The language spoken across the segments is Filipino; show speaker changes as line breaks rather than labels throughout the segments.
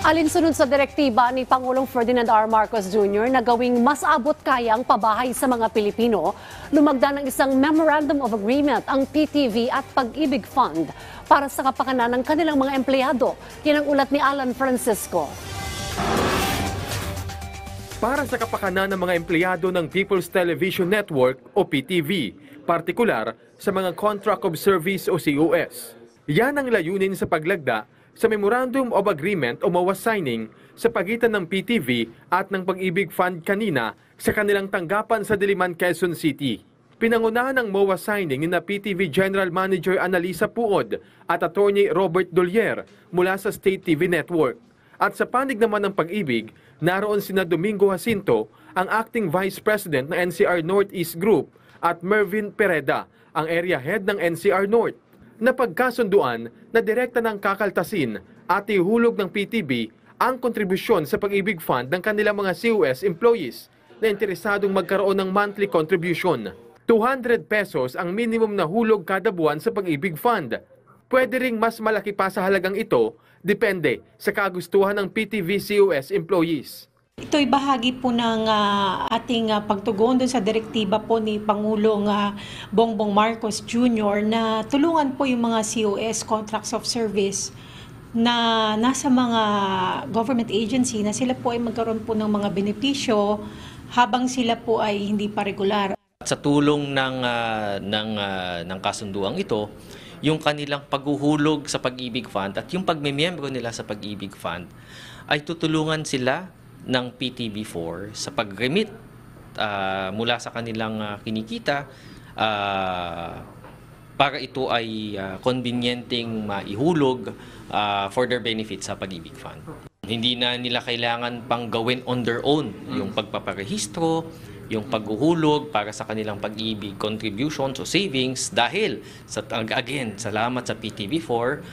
Alinsunod sa direktiba ni Pangulong Ferdinand R. Marcos Jr. na gawing mas abot kaya ang pabahay sa mga Pilipino, lumagda ng isang Memorandum of Agreement ang PTV at Pag-ibig Fund para sa kapakanan ng kanilang mga empleyado. Yan ang ulat ni Alan Francisco.
Para sa kapakanan ng mga empleyado ng People's Television Network o PTV, partikular sa mga Contract of Service o COS. Yan ang layunin sa paglagda sa Memorandum of Agreement o MOA signing sa pagitan ng PTV at ng Pag-ibig Fund kanina sa kanilang tanggapan sa Diliman, Quezon City. Pinangunahan ng MOA signing ni PTV General Manager Analisa Puod at Attorney Robert Dolier mula sa State TV Network. At sa panig naman ng Pag-ibig, naroon sina Domingo Jacinto, ang Acting Vice President ng NCR Northeast Group, at Mervin Pereda, ang Area Head ng NCR North. Napagkasunduan na direkta ng kakaltasin at ihulog ng PTV ang kontribusyon sa Pag-ibig Fund ng kanilang mga COS employees na interesadong magkaroon ng monthly contribution. 200 pesos ang minimum na hulog kada buwan sa Pag-ibig Fund. Pwede ring mas malaki pa sa halagang ito, depende sa kagustuhan ng PTV COS employees.
Ito'y bahagi po ng ating pagtugon doon sa direktiba po ni Pangulong Bongbong Marcos Jr. na tulungan po yung mga COS, Contracts of Service, na nasa mga government agency na sila po ay magkaroon po ng mga benepisyo habang sila po ay hindi pa regular.
Sa tulong ng kasunduang ito, yung kanilang paghuhulog sa Pag-ibig Fund at yung pagmemiyembro nila sa Pag-ibig Fund ay tutulungan sila ng PTV4 sa pag-remit mula sa kanilang kinikita para ito ay convenienteng maihulog for their benefit sa Pag-ibig Fund. Hindi na nila kailangan pang gawin on their own yung pagpaparehistro, yung paghuhulog para sa kanilang pag-ibig contributions o savings dahil, again, salamat sa PTV4,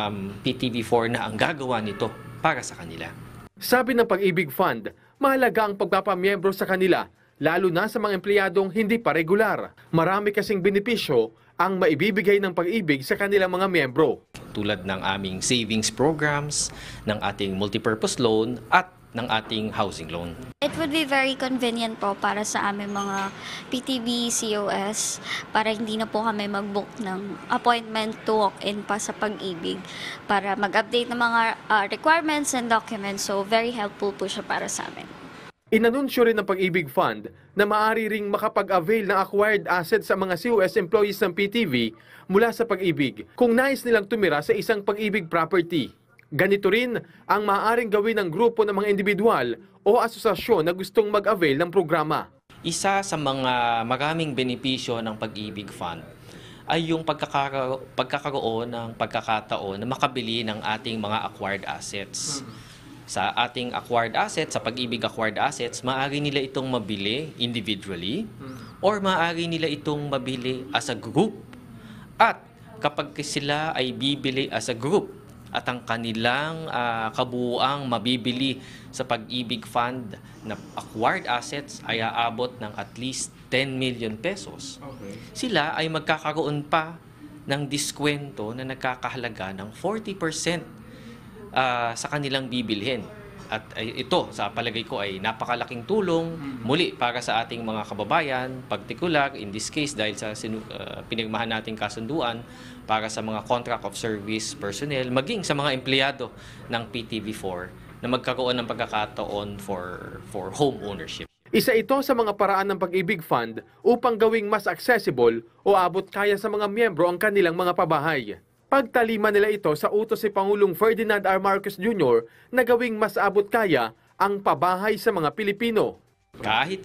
PTV4 na ang gagawa nito para sa kanila.
Sabi ng Pag-ibig Fund, mahalaga ang pagpapamiyembro sa kanila, lalo na sa mga empleyadong hindi pa regular. Marami kasing benepisyo ang maibibigay ng Pag-ibig sa kanilang mga miyembro.
Tulad ng aming savings programs, ng ating multipurpose loan at ng ating housing loan.
It would be very convenient po para sa aming mga PTV, COS, para hindi na po kami mag-book ng appointment to walk-in pa sa Pag-ibig para mag-update ng mga requirements and documents. So very helpful po siya para sa amin.
Inanunsyo rin ng Pag-ibig Fund na maaari ring makapag-avail ng acquired assets sa mga COS employees ng PTV mula sa Pag-ibig kung nais nilang tumira sa isang Pag-ibig property. Ganito rin ang maaaring gawin ng grupo ng mga individual o asosasyon na gustong mag-avail ng programa.
Isa sa mga maraming benepisyo ng Pag-ibig Fund ay yung pagkakaroon ng pagkakataon na makabili ng ating mga acquired assets. Sa ating acquired assets, sa Pag-ibig acquired assets, maaari nila itong mabili individually or maaari nila itong mabili as a group. At kapag sila ay bibili as a group, at ang kanilang kabuuang mabibili sa Pag-ibig Fund na acquired assets ay aabot ng at least 10 million pesos. Okay. Sila ay magkakaroon pa ng diskwento na nagkakahalaga ng 40% sa kanilang bibilhin. At ito, sa palagay ko, ay napakalaking tulong muli para sa ating mga kababayan, particular in this case dahil sa pinirmahan nating kasunduan para sa mga contract of service personnel, maging sa mga empleyado ng PTV4 na magkaroon ng pagkakataon for home ownership.
Isa ito sa mga paraan ng Pag-ibig Fund upang gawing mas accessible o abot kaya sa mga miyembro ang kanilang mga pabahay. Pagtalima nila ito sa utos si Pangulong Ferdinand R. Marcos Jr. na gawing mas abot kaya ang pabahay sa mga Pilipino.
Kahit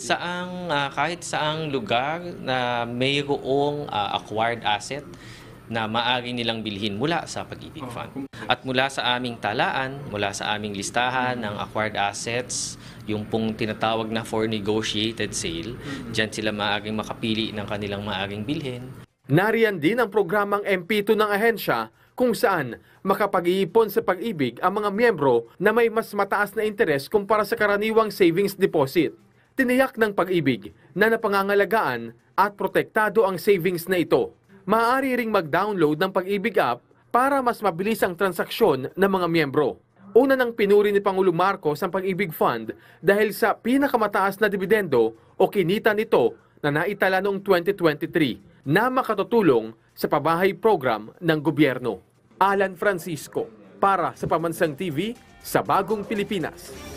saang lugar na mayroong acquired asset na maaari nilang bilhin mula sa Pag-ibig Fund. At mula sa aming talaan, mula sa aming listahan ng acquired assets, yung pong tinatawag na for negotiated sale, dyan sila maaaring makapili ng kanilang maaaring bilhin.
Nariyan din ang programang MP2 ng ahensya kung saan makapag-iipon sa Pag-ibig ang mga miyembro na may mas mataas na interes kumpara sa karaniwang savings deposit. Tiniyak ng Pag-ibig na napangangalagaan at protektado ang savings na ito. Maaari ring mag-download ng Pag-ibig app para mas mabilis ang transaksyon ng mga miyembro. Una nang pinuri ni Pangulong Marcos ang Pag-ibig Fund dahil sa pinakamataas na dividendo o kinita nito na naitala noong 2023 na makatutulong sa pabahay program ng gobyerno. Alan Francisco, para sa Pamansang TV sa Bagong Pilipinas.